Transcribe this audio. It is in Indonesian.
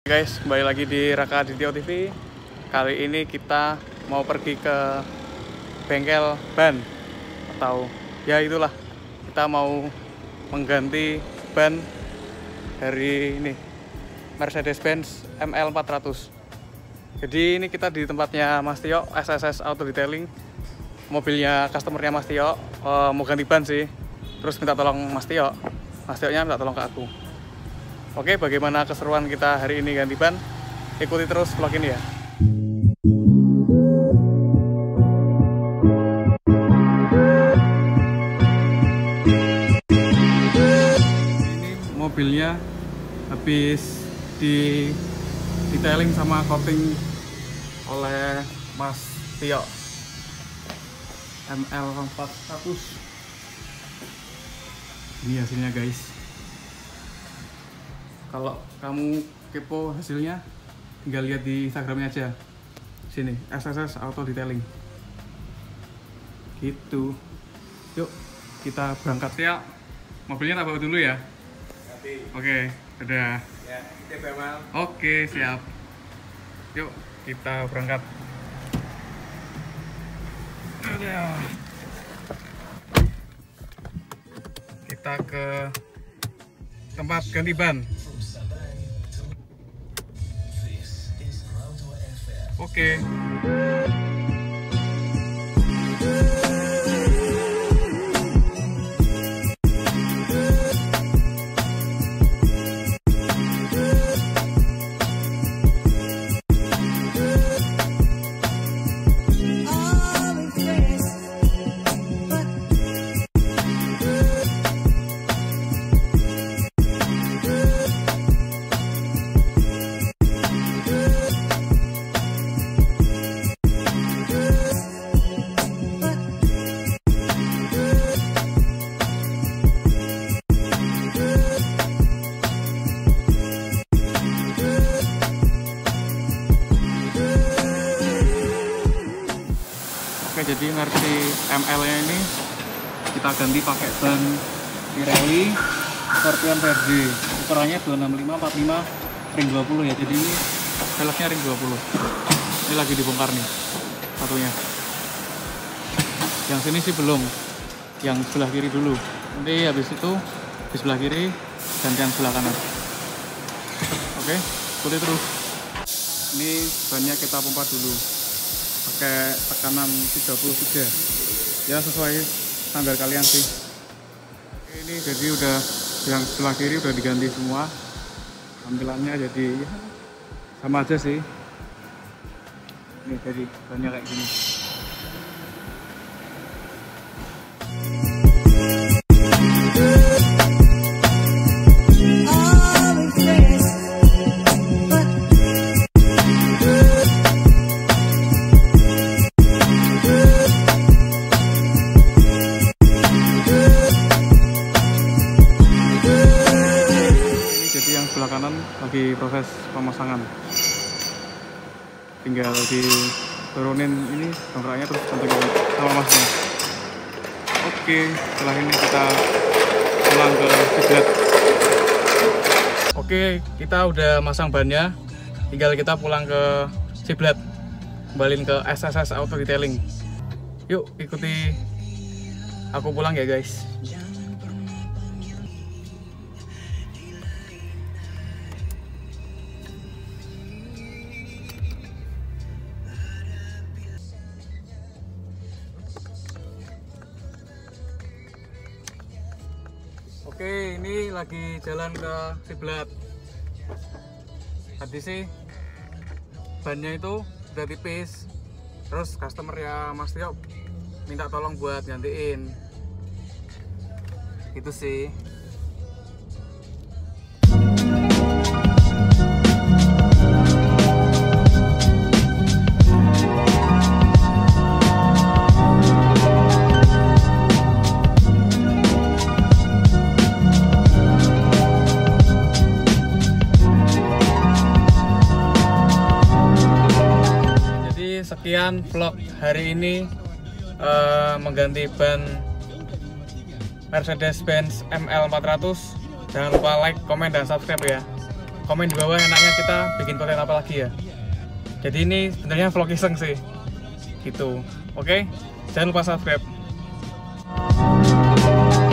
Guys, kembali lagi di Raka Adityo TV. Kali ini kita mau pergi ke bengkel ban, atau ya itulah, kita mau mengganti ban dari ini Mercedes-Benz ML400. Jadi ini kita di tempatnya Mas Tio, SSS Auto Detailing. Mobilnya customernya Mas Tio mau ganti ban sih. Terus minta tolong Mas Tio. Mas Tio-nya minta tolong ke aku. Oke, bagaimana keseruan kita hari ini ganti ban? Ikuti terus vlog ini ya. Ini mobilnya habis di detailing sama coating oleh Mas Tio ML400. Ini hasilnya guys. Kalau kamu kepo hasilnya, tinggal lihat di Instagramnya aja. Sini, SSS Auto Detailing. Gitu. Yuk, kita berangkat ya. Mobilnya tak bawa dulu ya. Oke, udah. Ya, Mal. Oke, siap. Yuk, kita berangkat. Kita ke tempat ganti ban. Oke. Oke, jadi Mercy ML nya ini kita ganti pakai ban Pirelli Scorpion Verde. Ukurannya 265/45 ring 20 ya. Jadi ini velgnya ring 20. Ini lagi dibongkar nih satunya. Yang sini sih belum. Yang sebelah kiri dulu. Nanti habis itu di sebelah kiri gantian sebelah kanan. Oke, ikuti terus. Ini bannya kita pompa dulu pakai tekanan 33 ya, sesuai standar kalian sih. Ini jadi udah yang sebelah kiri udah diganti semua, tampilannya jadi ya, sama aja sih. Ini jadi banyak kayak gini. Sebelah kanan lagi proses pemasangan, tinggal diturunin ini dongkraknya terus pantengin sama masnya. Oke, setelah ini kita pulang ke Siblat. Oke, kita udah masang bannya, tinggal kita pulang ke Siblat, kembaliin ke SSS Auto Detailing. Yuk ikuti aku pulang ya guys. Oke, ini lagi jalan ke Siblat. Tadi sih bannya itu udah tipis, terus customer ya Mas Tio minta tolong buat gantiin. Itu sih. Sekian vlog hari ini mengganti ban Mercedes-Benz ML400. Jangan lupa like, komen, dan subscribe ya. komen di bawah enaknya kita bikin konten apa lagi ya. Jadi ini sebenarnya vlog iseng sih gitu. Oke, jangan lupa subscribe.